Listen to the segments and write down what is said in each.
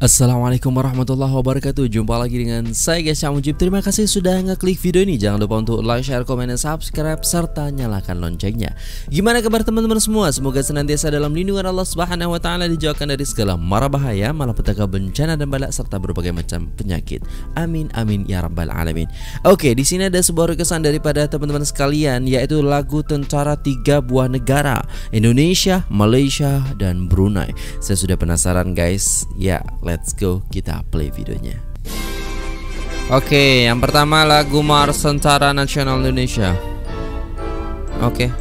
Assalamualaikum warahmatullahi wabarakatuh. Jumpa lagi dengan saya guys, Mujib. Terima kasih sudah ngeklik video ini. Jangan lupa untuk like, share, komen, dan subscribe serta nyalakan loncengnya. Gimana kabar teman-teman semua? Semoga senantiasa dalam lindungan Allah Subhanahu wa taala, dijauhkan dari segala mara bahaya, malapetaka, bencana dan bala serta berbagai macam penyakit. Amin amin ya rabbal alamin. Oke, di sini ada sebuah requestan daripada teman-teman sekalian, yaitu lagu Tentara Tiga Buah Negara, Indonesia, Malaysia, dan Brunei. Saya sudah penasaran guys. Ya, let's go, kita play videonya. Oke, yang pertama lagu Mars Tentara Nasional Indonesia. Oke.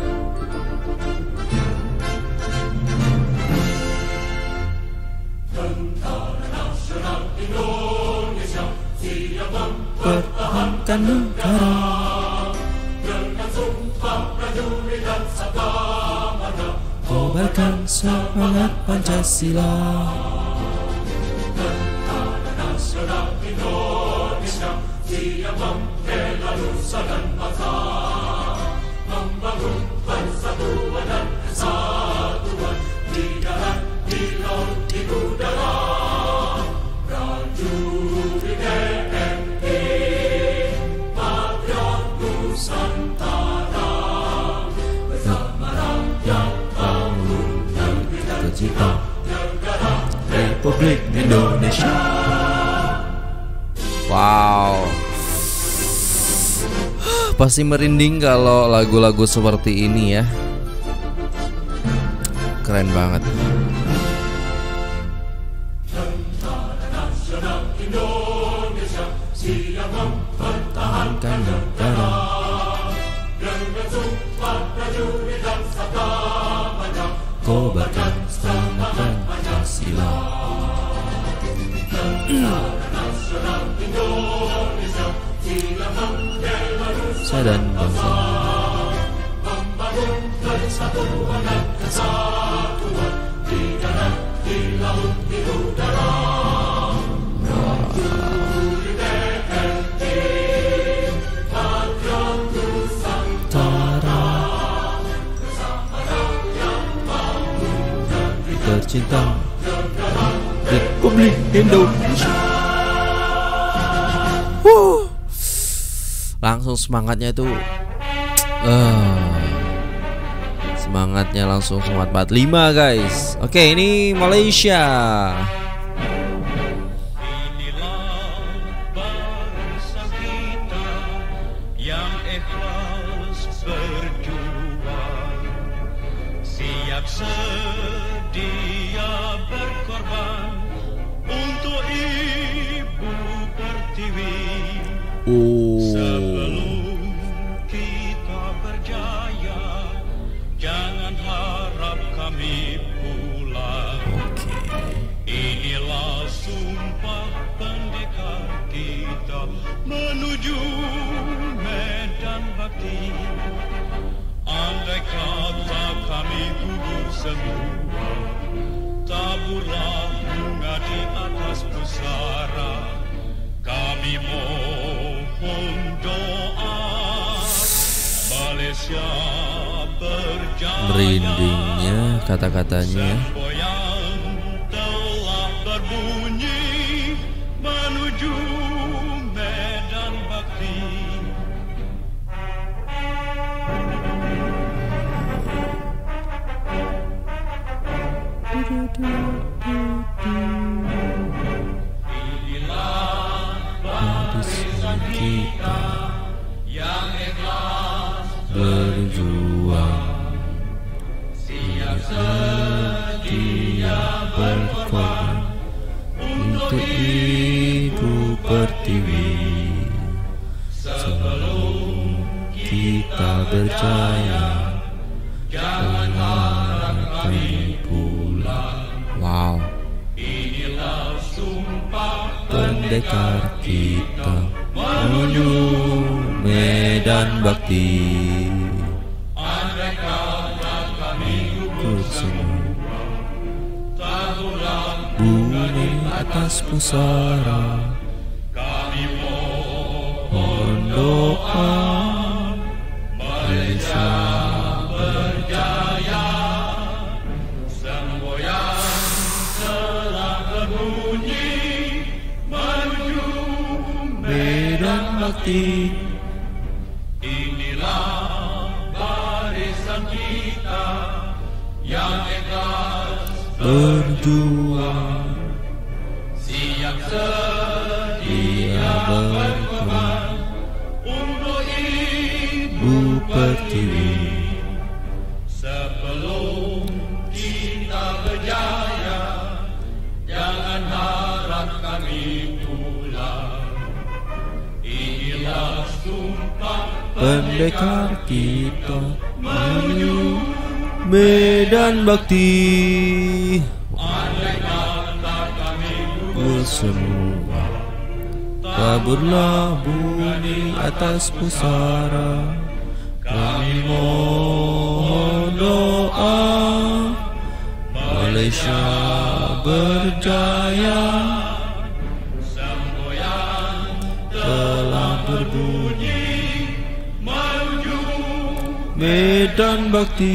Tentara Nasional Indonesia siap mempertahankan negara dengan sumpah prajurit dan sabda marga, kobarkan semangat Pancasila. Indonesia siap membela nusa dan bangsa, membangun persatuan dan kesatuan di darat, di laut, di udara. Prajurit TNI, patriot Nusantara, bersama rakyat bangun negeri tercinta, negara Republik Indonesia. Wow, pasti merinding kalau lagu-lagu seperti ini ya. Keren banget. Tentara Nasional Indonesia siap mempertahankan negara dengan sumpah prajurit dan sabda marga, kobarkan semangat Pancasila. Tentara Nasional Indonesia siap membela nusa dan bangsa, membangun persatuan dan kesatuan di darat, di laut, di udara. Prajurit TNI, patriot Nusantara, bersama rakyat bangun negeri tercinta, negara Republik Indonesia. Langsung semangatnya itu semangatnya langsung semangat 45 guys. Oke, ini Malaysia. Inilah bangsa kita yang ikhlas berjuang, siap sedia berkorban untuk Ibu Pertiwi. Sebelum kita berjaya, jangan harap kami pulang. Inilah sumpah pendekar kita menuju medan bakti. Andai kata kami gugur semua, taburlah bunga di atas pusara. Kami mohon doa Malaysia berjaya. Merindingnya kata-katanya. Semboyan telah berbunyi menuju medan bakti. Kita Yang ikhlas berjuang, siap sedia berkorban untuk Ibu Pertiwi. Sebelum kita berjaya, jangan harap kami pulang. Wow, Inilah sumpah pendekar kita menuju medan bakti. andai kata kami gugur Semua taburlah bunga atas pusara, kami mohon doa Malaysia berjaya. Semboyan telah berbunyi medan bakti. Inilah barisan kita yang ikhlas Berjuang siap sedia berkorban untuk Bu Pertiwi. sebelum kita berjaya. Jangan harap kami pulang. Inilah sumpah Pendekar kita menuju medan bakti. andai kata kami Semua taburlah bumi atas pusara. Kami mohon doa Malaysia berjaya. semboyan Telah berbunyi menuju medan bakti.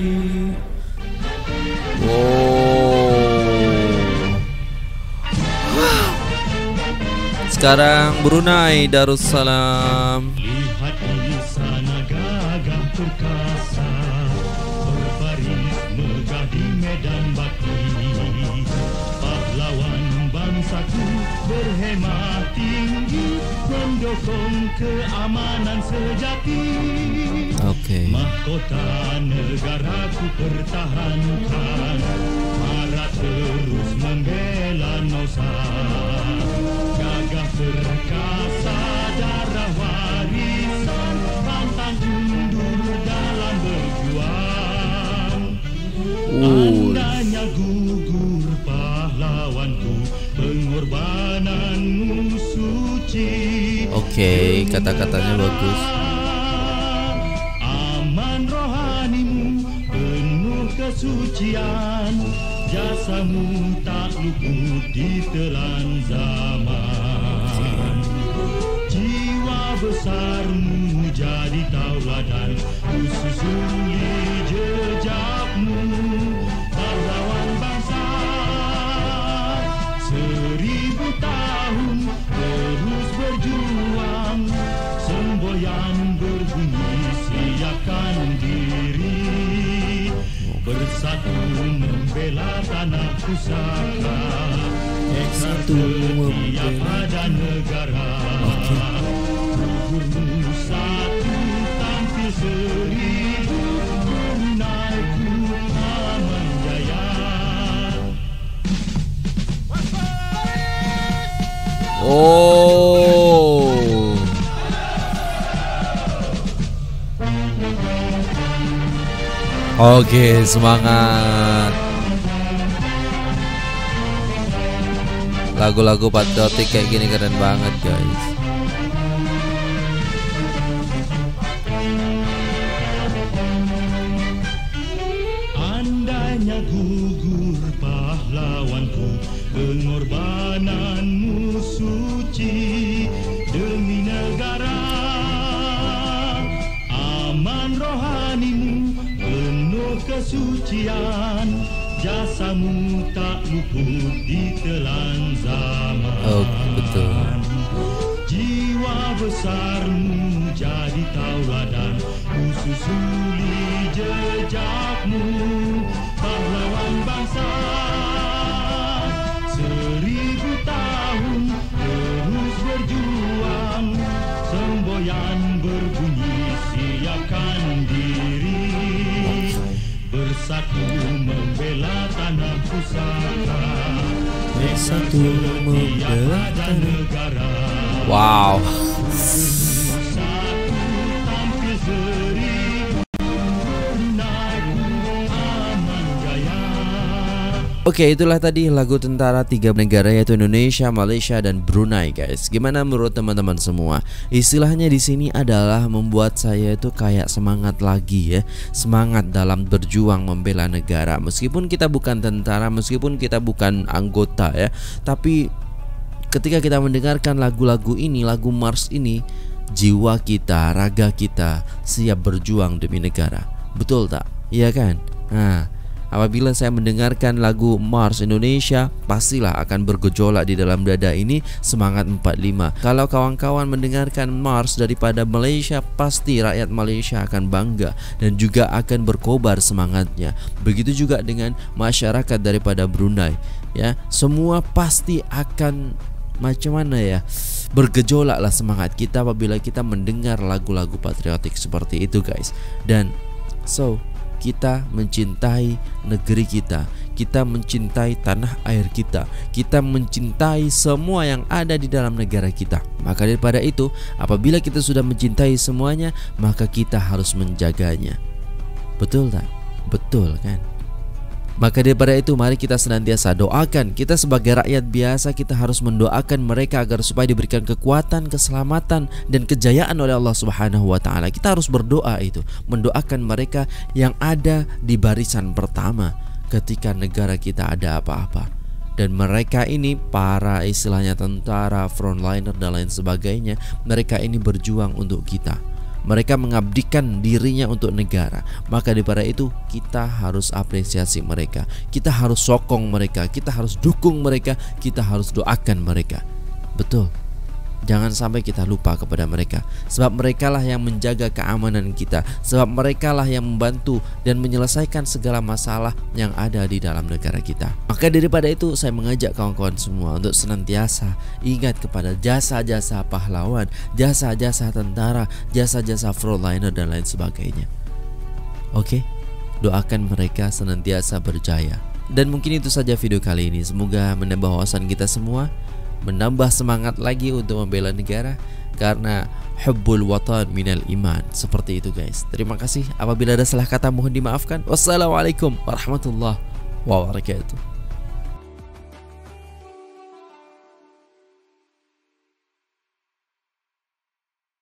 Sekarang Brunei Darussalam. Lihat di sana gagah perkasa berbaris megah di medan bakti. Pahlawan bangsaku berhemah tinggi mendukung keamanan sejati. Oke. Mahkota negaraku pertahankan, marah terus membela Nusa. Gagah perkasa darah warisan, pantang undur dalam berjuang. Tandanya gugur pahlawanku, pengorbananmu suci. Oke, kata-katanya bagus. Aman rohanimu penuh kesucian, jasamu tak luput ditelan zaman. Jiwa besarmu jadi tauladan, susuli jejakmu, pahlawan bangsa. 1000 tahun terus berjuang, semboyan berbunyi siapkan diri. Bersatu membela tanah pusaka, Bersatu setia membela pada negara. Gugurmu satu tampil 1000, Bruneiku aman jaya. Oh. Oke, semangat. Lagu-lagu patriotik kayak gini keren banget, guys. Andainya gugur pahlawanku, pengorbananmu suci demi negara. Aman rohanimu penuh kesucian, jasamu tak luput ditelan zaman. Oh, betul. Jiwa besarmu jadi tauladan, susuli jejakmu, pahlawan bangsa. 1000 tahun terus berjuang, semboyan berbunyi siapkan diri. Bersatu membela tanah pusaka, Bersatu membela pada negara. Wow. Satu tampil 1000, Bruneiku aman jaya. Oke, itulah tadi lagu tentara 3 negara yaitu Indonesia, Malaysia, dan Brunei, guys. Gimana menurut teman-teman semua? Istilahnya di sini adalah membuat saya itu kayak semangat lagi ya, semangat dalam berjuang membela negara. Meskipun kita bukan tentara, meskipun kita bukan anggota ya, tapi ketika kita mendengarkan lagu-lagu ini, lagu Mars ini, jiwa kita, raga kita siap berjuang demi negara. Betul tak? Iya kan? Nah, Apabila saya mendengarkan lagu Mars Indonesia, pastilah akan bergejolak di dalam dada ini semangat 45. Kalau kawan-kawan mendengarkan Mars daripada Malaysia, pasti rakyat Malaysia akan bangga dan juga akan berkobar semangatnya. Begitu juga dengan masyarakat daripada Brunei, ya. Semua pasti akan macam mana ya, bergejolaklah semangat kita apabila kita mendengar lagu-lagu patriotik seperti itu, guys. Dan kita mencintai negeri kita, kita mencintai tanah air kita, kita mencintai semua yang ada di dalam negara kita. Maka daripada itu, apabila kita sudah mencintai semuanya, maka kita harus menjaganya. Betul tak? Betul kan? Maka daripada itu, mari kita senantiasa doakan. Kita sebagai rakyat biasa, kita harus mendoakan mereka agar supaya diberikan kekuatan, keselamatan, dan kejayaan oleh Allah Subhanahu wa Ta'ala. Kita harus berdoa itu, mendoakan mereka yang ada di barisan pertama ketika negara kita ada apa-apa. Dan mereka ini para istilahnya tentara, frontliner dan lain sebagainya. Mereka ini berjuang untuk kita. Mereka mengabdikan dirinya untuk negara. Maka daripada itu, kita harus apresiasi mereka, kita harus sokong mereka, kita harus dukung mereka, kita harus doakan mereka. Betul. Jangan sampai kita lupa kepada mereka, sebab merekalah yang menjaga keamanan kita, sebab merekalah yang membantu dan menyelesaikan segala masalah yang ada di dalam negara kita. Maka daripada itu, saya mengajak kawan-kawan semua untuk senantiasa ingat kepada jasa-jasa pahlawan, jasa-jasa tentara, jasa-jasa frontliner dan lain sebagainya. Oke, doakan mereka senantiasa berjaya. Dan mungkin itu saja video kali ini. Semoga menambah wawasan kita semua, menambah semangat lagi untuk membela negara, karena hubbul watan minal iman. Seperti itu, guys. Terima kasih. Apabila ada salah kata mohon dimaafkan. Wassalamualaikum warahmatullahi wabarakatuh.